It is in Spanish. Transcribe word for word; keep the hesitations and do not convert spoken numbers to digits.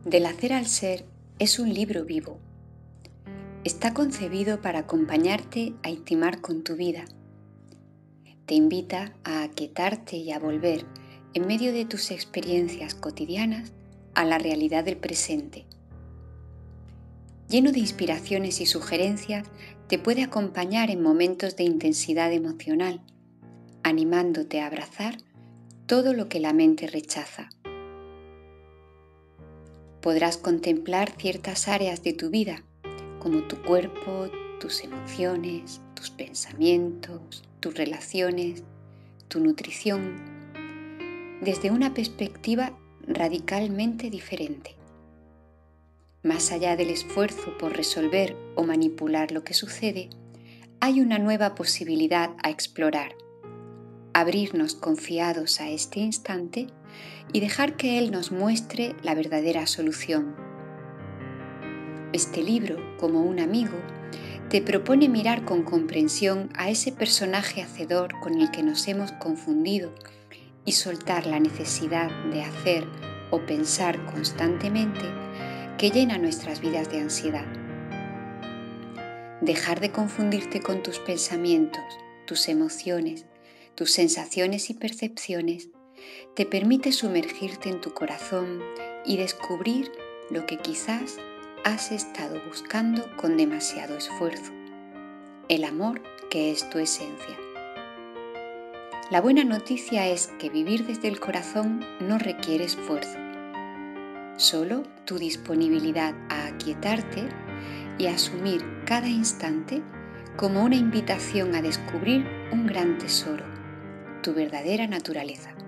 Del hacer al ser es un libro vivo. Está concebido para acompañarte a intimar con tu vida. Te invita a aquietarte y a volver, en medio de tus experiencias cotidianas, a la realidad del presente. Lleno de inspiraciones y sugerencias, te puede acompañar en momentos de intensidad emocional, animándote a abrazar todo lo que la mente rechaza. Podrás contemplar ciertas áreas de tu vida, como tu cuerpo, tus emociones, tus pensamientos, tus relaciones, tu nutrición, desde una perspectiva radicalmente diferente. Más allá del esfuerzo por resolver o manipular lo que sucede, hay una nueva posibilidad a explorar. Abrirnos confiados a este instante y dejar que Él nos muestre la verdadera solución. Este libro, como un amigo, te propone mirar con comprensión a ese personaje hacedor con el que nos hemos confundido y soltar la necesidad de hacer o pensar constantemente que llena nuestras vidas de ansiedad. Dejar de confundirte con tus pensamientos, tus emociones, tus sensaciones y percepciones te permite sumergirte en tu corazón y descubrir lo que quizás has estado buscando con demasiado esfuerzo, el amor que es tu esencia. La buena noticia es que vivir desde el corazón no requiere esfuerzo, solo tu disponibilidad a aquietarte y a asumir cada instante como una invitación a descubrir un gran tesoro, tu verdadera naturaleza.